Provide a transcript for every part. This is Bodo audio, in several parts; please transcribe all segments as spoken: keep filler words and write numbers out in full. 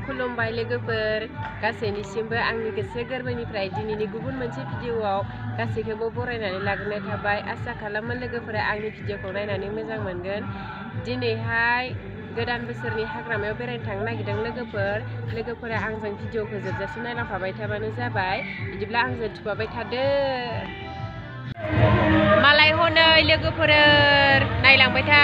खुलुमबाय लोगोफोर गासैनिसिमबो आंनि गोसो गोरबोनिफ्राय दिनैनि गुबुन मोनसे भिडिअआव गासैखौबो बरायनानै लाग्रोनाय थाबाय। आसा खालामो लोगोफोरा आंनि भिडिअखौ नायनानै मोजां मोनगोन। दिनैहाय गोदान बोसोरनि हाग्रामायाव बेरायनो थांनो नागिरदों लोगोफोर लोगोफोरा आंजों भिडिअखौ जोबजासिम नायलांफाबाय थाबानो जाबाय। बिदिब्ला आंजों थुफाबाय थादो। मालाय हनै लोगोफोर नायलांबाय था।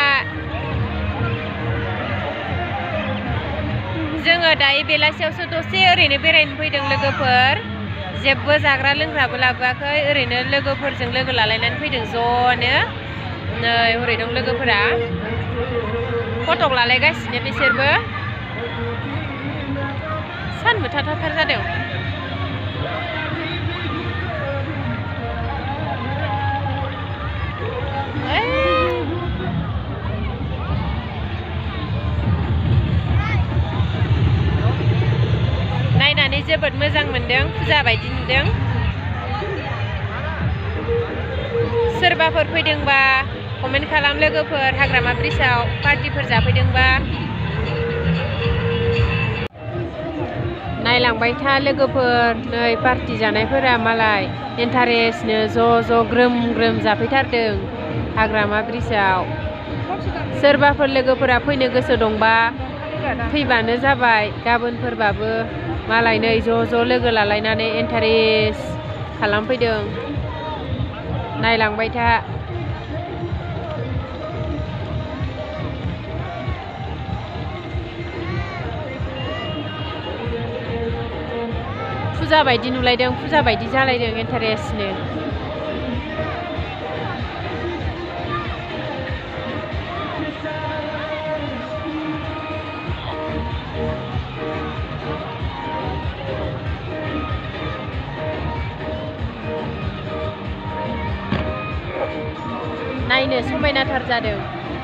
जोङो दायो बेलासियावसो दसे ओरैनो बेरायनो फैदों लोगोफोर। जेबो जाग्रा लोंग्राबो लाबोआखै, ओरैनो लोगोफोरजों लोगो लालायनानै फैदों ज'नो। नै हरै दं लोगोफोरा फटक लालायगासिनो बिसोरबो। सानबोथाथाथार जादों। नायनानै जोबोद मोजां मोनदों, फुजा बायदि नुदों। सोरबाफोर फैदोंबा कमेन्ट खालाम लोगोफोर, हाग्रामा ब्रिजआव पार्टिफोर जाफैदोंबा। नायलांबाय था लोगोफोर, नै पार्टि जानायफोरा मालाय इन्टारेस्टनो ज' ज' ग्रोम ग्रोम जाफैथारदों हाग्रामा ब्रिजआव। सोरबाफोर लोगोफोरा फैनो गोसो दंबा फैबानो जाबाय, गाबोनफोरबाबो मालाय नै ज' ज' लोगो लालायनानै इन्टारेस्ट खालामफैदों। नायलांबाय था। फुजा बायदि नुलायदों, फुजा बायदि जालायदों इन्टारेस्टनो। नायनो समायनाथार जादों।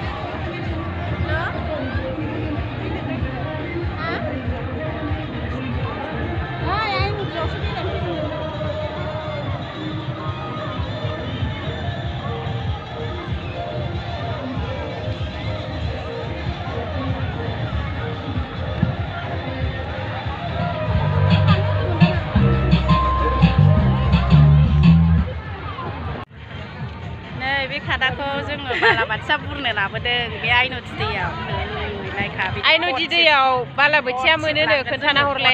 बे खादाखौ जोङो बालाबाथिया बुरनो लाबोदों बे आइन'दि दैयाव। आइन'दि दैयाव बालाबाथिया मोनोनो, खोन्थाना हरलाय।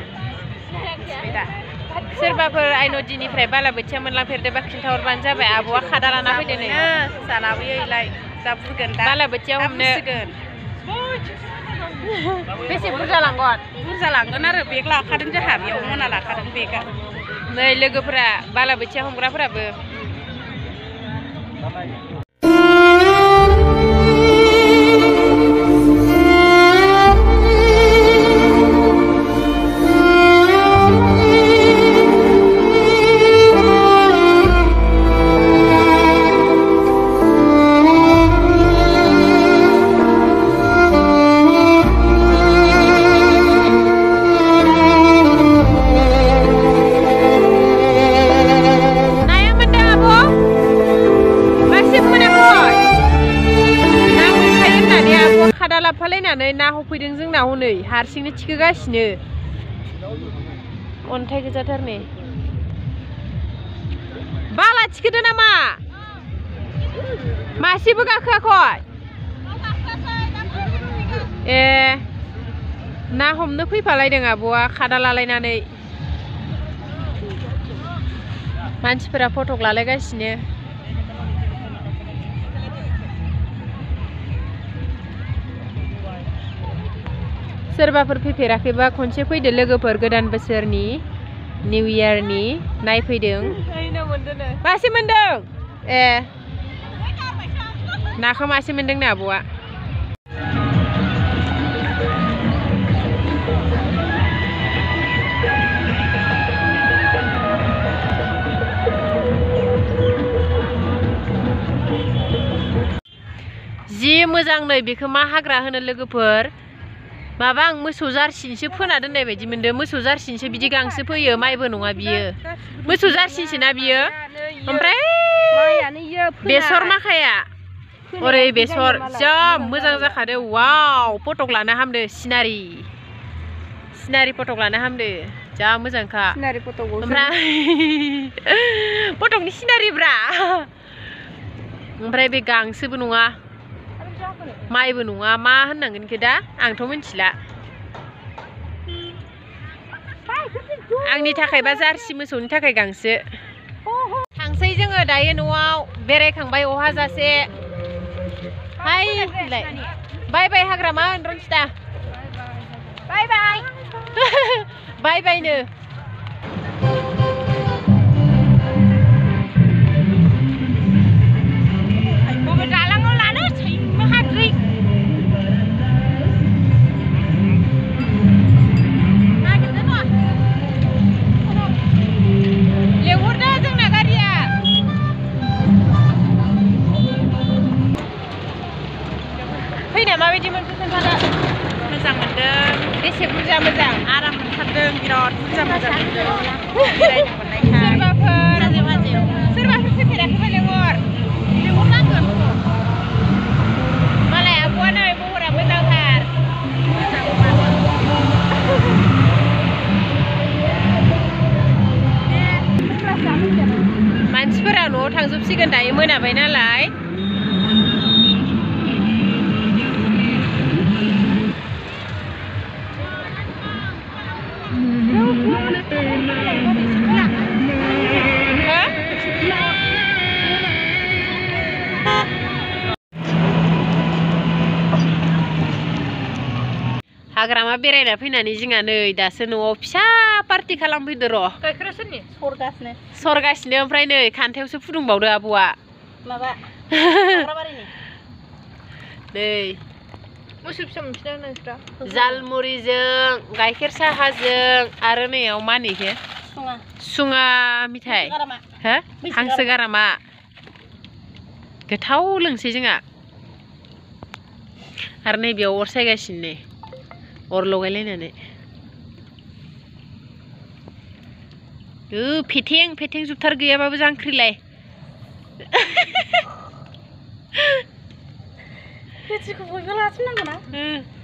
सोरबाफोर आइन'दिनिफ्राय बालाबाथिया मोनलांफेरदोंबा खिन्थाहरबानो जाबाय। आब'आ खादा लाना फैदो नै। लाबोयो इलाय जा बुरगोन दा बालाबाथिया हमनो। बेसे बुरजा लांगोन? बुरजा लांगोन आरो बेग लाखादों जोंहा, बेयाव मना लाखादों बेगा। नै लोगोफोरा बालाबाथिया हमग्राफोराबो। खादा लाफालायनानै ना हमफैदों जोंना हनै, हारसिंनो थिखोगासिनो। अन्थाइ गोजाथार नै। बाला थिखोदो नामा? मासेबो गाखोआखै? ए ना हमनो फैफालायदों आब'आ खादा लालायनानै। मानसिफोरा फटक लालायगासिनो। सोरबाफोर फैफेराखैबा खनसे फैदो लोगोफोर, गोदान बोसोरनि निउ इयारनि नायफैदों। मासे मोनदों? ए नाखौ मासे मोनदोंनो आब'आ। जि मोजां नै, बेखौ मा हाग्रा होनो लोगोफोर? माबा आं मोसौ जारसिनिसो फोना दोननाय बायदि मोनदों। मोसौ जारसिनिसो बिदि गांसो फैयो, माइबो नङा बियो। मोसौ जारसिनिसो ना बियो? ओमफ्राय बेसर माखाया ओरै बेसर जा मोजां जाखादो। वाव फटक लानो हामदो सिनारि। सिनारि फटक लानो हामदो जा मोजांखा सिनारि फटक ओमफ्राय फटकनि सिनारिब्रा ओमफ्राय बे गांसोबो नङा माइबो नङा मा होननांगोन इखो दा आंथ' मिथिला आंनि थाखायबा जार्सि मोसौनि थाखाय गांसो थांसै जोङो दायो न'आव बेरायखांबाय अहाजासे हाय होनलाय बाय बाय हाग्रामा होन रनजिता बाय बाय बाय बायनो दालाङाव लानो सैमा हाद्रि लेंहरदो जोंना गारिया फैनाया माबायदि मोनखो खोन्थादो मोजां मोनदों बेसे बुरजा मोजां आराम मोनथारदों बिराद बुरजा मोजां मोनदों बेरायनो मोननायखाय सोरबाफोर सोरबाफोर फैफेराखैबा लेंहर लेंहरनांगोन मालाय आब'आ नै महरा मोजांथार मानसिफोरा न'आव थांजोबसिगोन दायो मोनाबाय नालाय हाग्रामा बेरायना फैनानै जोंहा नै दासो न'आव फिसा पार्टि खालामफैदो र' गाइखेरा सोरनि सरगासिनो सरगासिनो ओमफ्राय नै खान्थायावसो फुदुंबावदो आब'आ माबा हाग्राबारिनि नै मोसौ फिसा मोनफिना नोंस्रा जालमुरिजों गाइखेर साहाजों आरो नैयाव मा होनो इखो सुङा सुङा मिथाइ हो हांसो गारामा गोथाव लोंसै जोंहा आरो नैबेयाव अर सायगासिनो नै अर लगायलायनानै ओ फेथें फेथें जुबथार गैयाबाबो जांख्रिलाय बेथिखौ बयबो लाफिननांगौ ना